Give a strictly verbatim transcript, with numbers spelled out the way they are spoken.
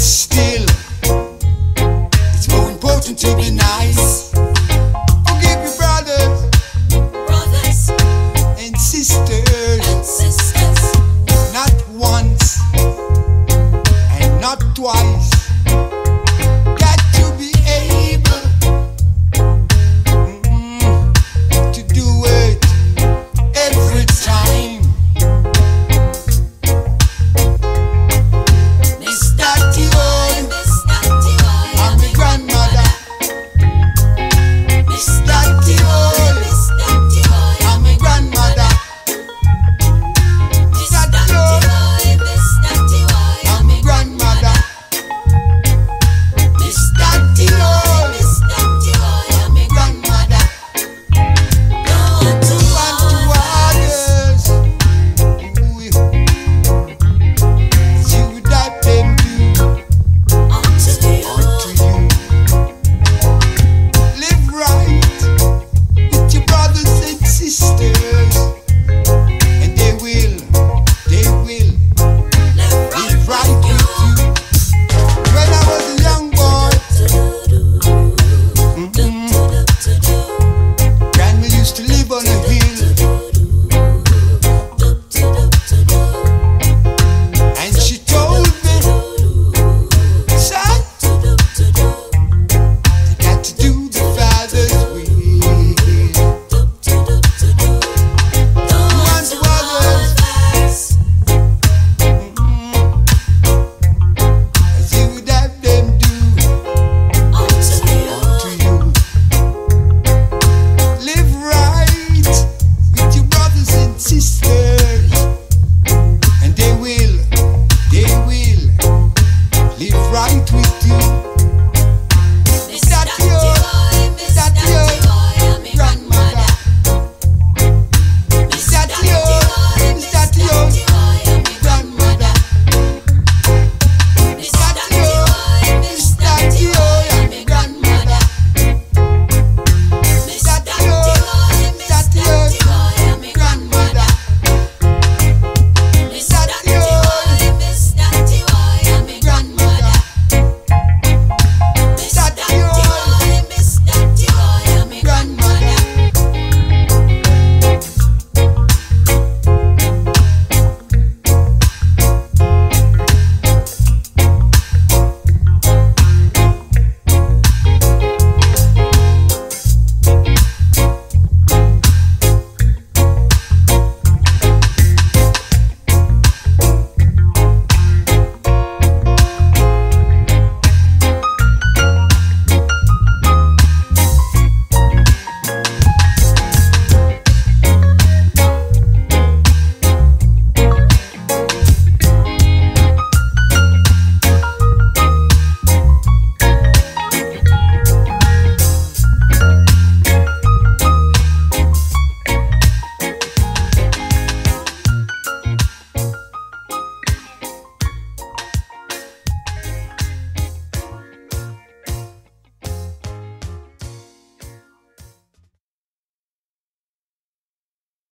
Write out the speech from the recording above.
still, it's more important to be nice. Forgive your brothers, brothers and sisters, and sisters, not once and not twice. Got to be able mm, to do it every time. Miss Dotty, boy, Miss Dotty, boy, I'm my grandmother. Miss Dotty, boy, Miss Dotty, boy, I'm my grandmother. Miss Dotty, boy, Miss Dotty, boy, I'm my grandmother. Miss Dotty, boy, Miss Dotty, boy, I'm my grandmother. Go on to One to others. others. Ooh, see what them do Unto you, unto you. Live right with your brothers and sisters, and they will, they will live live right right with with you. When I was a young boy, mm-mm, Grandma used to live on a hill, and she told me, son, you got to do the Father's will. One to others. Mm-mm. I see what that them do Unto to you, you. Live right with your brothers and sisters, and they will, they will live right with